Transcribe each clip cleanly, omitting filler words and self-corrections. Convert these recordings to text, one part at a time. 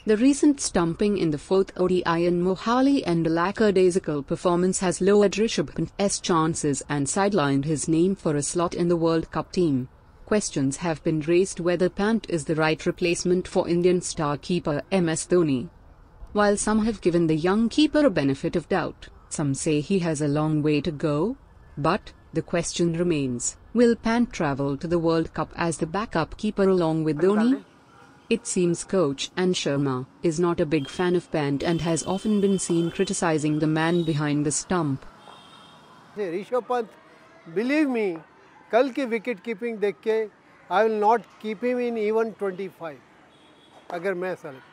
The recent stumping in the fourth ODI in Mohali and a lackadaisical performance has lowered Rishabh Pant's chances and sidelined his name for a slot in the World Cup team. Questions have been raised whether Pant is the right replacement for Indian star keeper MS Dhoni. While some have given the young keeper a benefit of doubt, some say he has a long way to go. But the question remains, will Pant travel to the World Cup as the backup keeper along with Dhoni? It seems coach and Sharma is not a big fan of Pant and has often been seen criticizing the man behind the stump. Rishabh Pant, believe me, कल की wicket keeping देख के I will not keep him in even 25 अगर मैं select.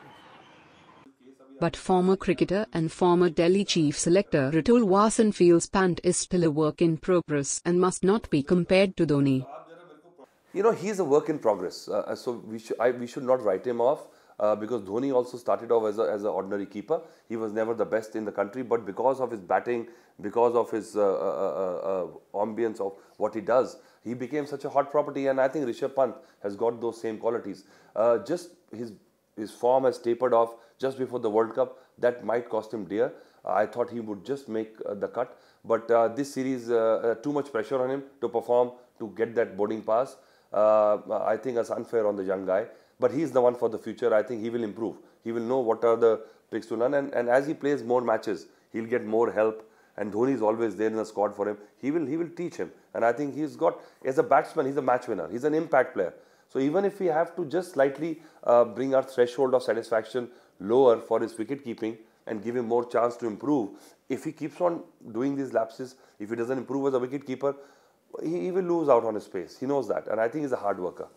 But former cricketer and former Delhi chief selector Ritul Wasan feels Pant is still a work in progress and must not be compared to Dhoni. You know, he's a work in progress, so we should not write him off because Dhoni also started off as an ordinary keeper. He was never the best in the country, but because of his batting, because of his ambience of what he does, he became such a hot property, and I think Rishabh Pant has got those same qualities. Just his form has tapered off just before the World Cup. That might cost him dear. I thought he would just make the cut, but this series, too much pressure on him to perform, to get that boarding pass. I think that's unfair on the young guy, but he's the one for the future. I think he will improve. He will know what are the tricks to learn, and as he plays more matches, he'll get more help. And Dhoni is always there in the squad for him. He will teach him, and I think he's got, as a batsman, he's a match winner. He's an impact player. So even if we have to just slightly bring our threshold of satisfaction lower for his wicket keeping and give him more chance to improve, if he keeps on doing these lapses, if he doesn't improve as a wicket keeper, he will lose out on his pace. He knows that, and I think he's a hard worker.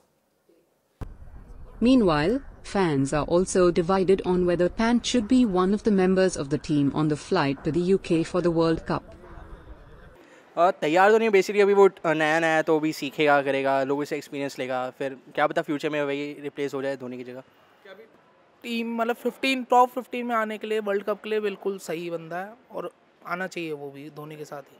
Meanwhile, fans are also divided on whether Pant should be one of the members of the team on the flight to the UK for the World Cup. तैयार तो नहीं, basically अभी वो नया है तो अभी सीखेगा, करेगा, लोगों से एक्सपीरियंस लेगा, फिर क्या पता फ्यूचर में वही रिप्लेस हो जाए धोनी की जगह. टीम मतलब टॉप 15 में आने के लिए, वर्ल्ड कप के लिए बिल्कुल सही बंदा है और आना चाहिए वो भी धोनी के साथ ही.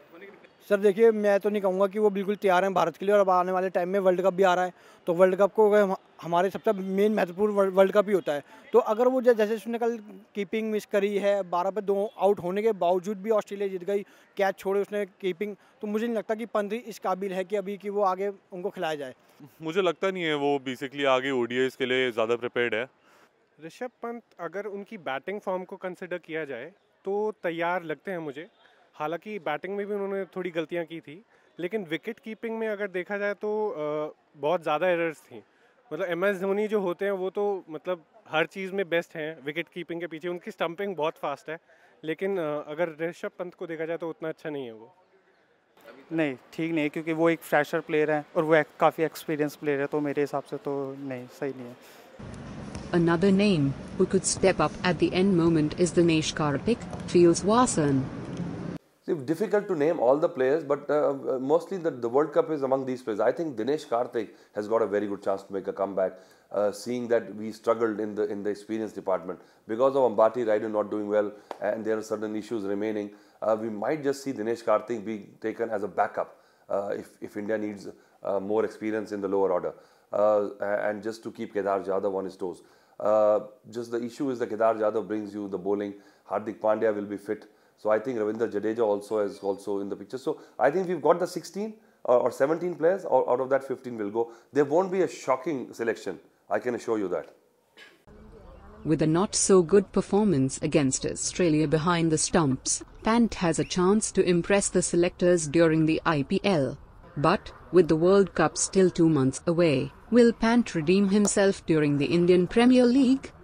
सर देखिए, मैं तो नहीं कहूँगा कि वो बिल्कुल तैयार हैं भारत के लिए, और अब आने वाले टाइम में वर्ल्ड कप भी आ रहा है, तो वर्ल्ड कप को हमारे सबसे मेन महत्वपूर्ण वर्ल्ड कप ही होता है. तो अगर वो जैसे उसने कल कीपिंग मिस करी है, 12 पे 2 आउट होने के बावजूद भी ऑस्ट्रेलिया जीत गई, कैच छोड़े उसने कीपिंग, तो मुझे नहीं लगता कि पंत इस काबिल है कि अभी कि वो आगे उनको खिलाया जाए. मुझे लगता नहीं है वो बेसिकली आगे ओडीआईज़ के लिए ज़्यादा प्रिपेयर्ड है. ऋषभ पंत अगर उनकी बैटिंग फॉर्म को कंसिडर किया जाए तो तैयार लगते हैं मुझे. हालांकि बैटिंग में भी उन्होंने थोड़ी गलतियां की थी, लेकिन विकेट कीपिंग में अगर देखा जाए तो बहुत ज़्यादा एरर्स थी. मतलब MS धोनी जो होते हैं वो तो मतलब हर चीज़ में बेस्ट हैं विकेट कीपिंग के पीछे. उनकी स्टंपिंग बहुत फास्ट है, लेकिन अगर ऋषभ पंत को देखा जाए तो उतना अच्छा नहीं है वो. नहीं, ठीक नहीं है, क्योंकि वो एक फ्रेशर प्लेयर है और वो काफ़ी एक्सपीरियंस प्लेयर है, तो मेरे हिसाब से तो नहीं, सही नहीं है. Another name who could step up at the end moment is Dinesh Karthik, feels Wasan. It's difficult to name all the players, but mostly the World Cup is among these players. I think Dinesh Karthik has got a very good chance to make a comeback, seeing that we struggled in the experience department because of Ambati Raidu not doing well, and there are certain issues remaining. We might just see Dinesh Karthik be taken as a backup if India needs more experience in the lower order, and just to keep Kedar Jadhav on his toes. Just the issue is that Kedar Jadhav brings you the bowling. Hardik Pandya will be fit. So I think Ravindra Jadeja also is in the picture. So I think we've got the 16 or 17 players. Out of that, 15 will go. There won't be a shocking selection. I can assure you that. With a not-so-good performance against Australia behind the stumps, Pant has a chance to impress the selectors during the IPL. But, with the World Cup still 2 months away, will Pant redeem himself during the Indian Premier League?